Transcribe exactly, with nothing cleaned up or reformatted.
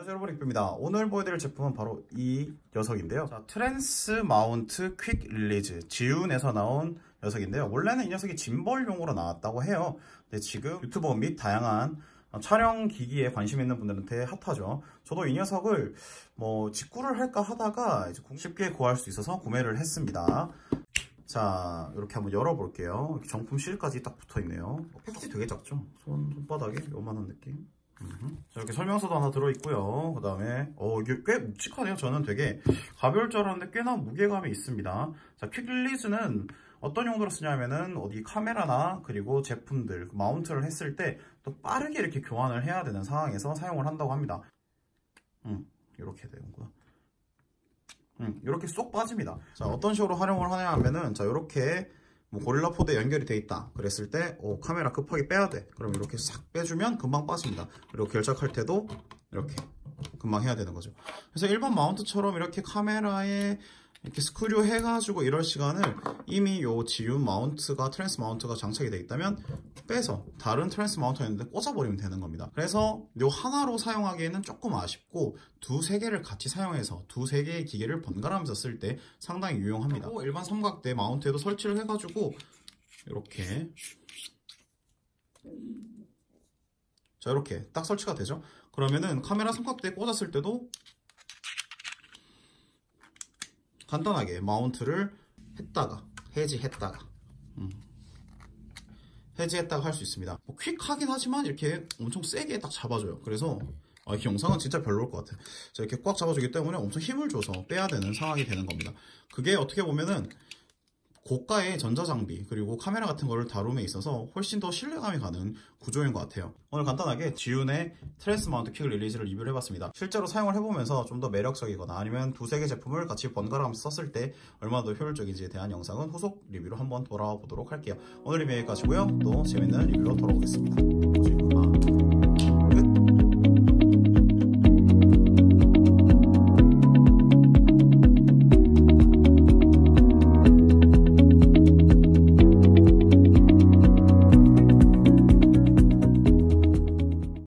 안녕하세요 여러분, 익뷰입니다. 오늘 보여드릴 제품은 바로 이 녀석인데요. 자, 트랜스 마운트 퀵 릴리즈, 지읒에서 나온 녀석인데요. 원래는 이 녀석이 짐벌용으로 나왔다고 해요. 근데 지금 유튜버 및 다양한 촬영 기기에 관심 있는 분들한테 핫하죠. 저도 이 녀석을 뭐 직구를 할까 하다가 이제 쉽게 구할 수 있어서 구매를 했습니다. 자, 이렇게 한번 열어볼게요. 이렇게 정품 실까지 딱 붙어있네요. 팩이 되게 작죠? 손, 손바닥에 요만한 느낌. 자, 이렇게 설명서도 하나 들어있고요. 그 다음에 어 이게 꽤 묵직하네요. 저는 되게 가벼울 줄 알았는데 꽤나 무게감이 있습니다. 자, 퀵 릴리즈는 어떤 용도로 쓰냐면은 어디 카메라나 그리고 제품들 마운트를 했을 때 또 빠르게 이렇게 교환을 해야 되는 상황에서 사용을 한다고 합니다. 음, 이렇게 되는구나. 음, 이렇게 쏙 빠집니다. 자, 어떤 식으로 활용을 하냐 하면은, 자, 이렇게 뭐 고릴라 포드에 연결이 돼 있다 그랬을 때 오, 카메라 급하게 빼야 돼. 그럼 이렇게 싹 빼주면 금방 빠집니다. 그리고 결착할 때도 이렇게 금방 해야 되는 거죠. 그래서 일반 마운트처럼 이렇게 카메라에 이렇게 스크류 해가지고 이럴 시간을 이미 요 지읒 마운트가 트랜스 마운트가 장착이 돼 있다면 빼서 다른 트랜스 마운트가 있는데 꽂아버리면 되는 겁니다. 그래서 요 하나로 사용하기에는 조금 아쉽고 두세 개를 같이 사용해서 두세 개의 기계를 번갈아가면서 쓸 때 상당히 유용합니다. 일반 삼각대 마운트에도 설치를 해가지고 이렇게 자, 이렇게 딱 설치가 되죠. 그러면은 카메라 삼각대에 꽂았을 때도 간단하게 마운트를 했다가 해지했다가 음. 해지했다가 할 수 있습니다. 뭐 퀵하긴 하지만 이렇게 엄청 세게 딱 잡아줘요. 그래서 아, 이 영상은 진짜 별로일 것 같아요. 자, 이렇게 꽉 잡아주기 때문에 엄청 힘을 줘서 빼야 되는 상황이 되는 겁니다. 그게 어떻게 보면은 고가의 전자장비 그리고 카메라 같은 거를 다룸에 있어서 훨씬 더 신뢰감이 가는 구조인 것 같아요. 오늘 간단하게 지읒의 트랜스 마운트 퀵 릴리즈를 리뷰를 해봤습니다. 실제로 사용을 해보면서 좀 더 매력적이거나 아니면 두세 개 제품을 같이 번갈아가면서 썼을 때 얼마나 더 효율적인지에 대한 영상은 후속 리뷰로 한번 돌아와 보도록 할게요. 오늘 리뷰 여기까지고요. 또 재밌는 리뷰로 돌아오겠습니다.